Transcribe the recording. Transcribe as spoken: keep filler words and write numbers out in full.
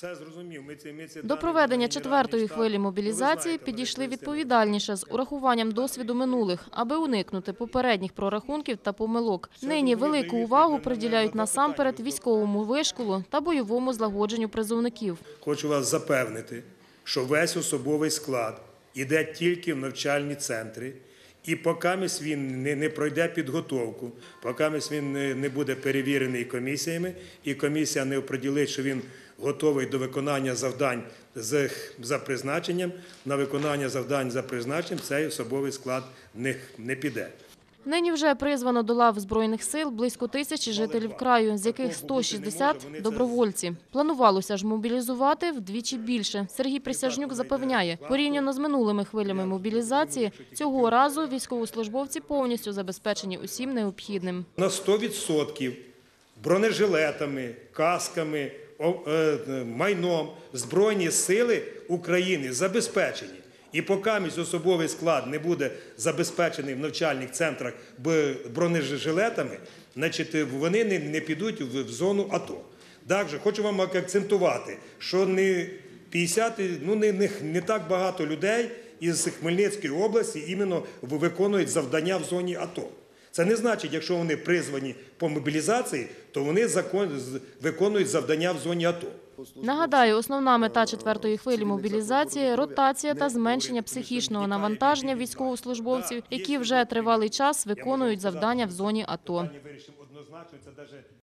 Це зрозумів. Ми це, ми це До проведення четвертої хвилі мобілізації підійшли відповідальніше з урахуванням досвіду минулих, аби уникнути попередніх прорахунків та помилок. Нині велику увагу приділяють насамперед військовому вишколу та бойовому злагодженню призовників. Хочу вас запевнити, що весь особовий склад іде тільки в навчальні центри. І поки він не, не пройде підготовку, поки він не, не буде перевірений комісіями, і комісія не оприділить, що він готовий до виконання завдань з, за призначенням, на виконання завдань за призначенням цей особовий склад не, не піде. Нині вже призвано до лав Збройних сил близько тисячі жителів краю, з яких сто шістдесят – добровольці. Планувалося ж мобілізувати вдвічі більше. Сергій Присяжнюк запевняє, порівняно з минулими хвилями мобілізації, цього разу військовослужбовці повністю забезпечені усім необхідним. На сто відсотків бронежилетами, касками, майном Збройні сили України забезпечені. І поки особовий склад не буде забезпечений в навчальних центрах бронежилетами, значить, вони не підуть в зону АТО. Також хочу вам акцентувати, що не п'ятдесят, ну не, не, не так багато людей із Хмельницької області іменно виконують завдання в зоні АТО. Це не значить, якщо вони призвані по мобілізації, то вони закон, виконують завдання в зоні АТО. Нагадаю, основна мета четвертої хвилі мобілізації – ротація та зменшення психічного навантаження військовослужбовців, які вже тривалий час виконують завдання в зоні АТО.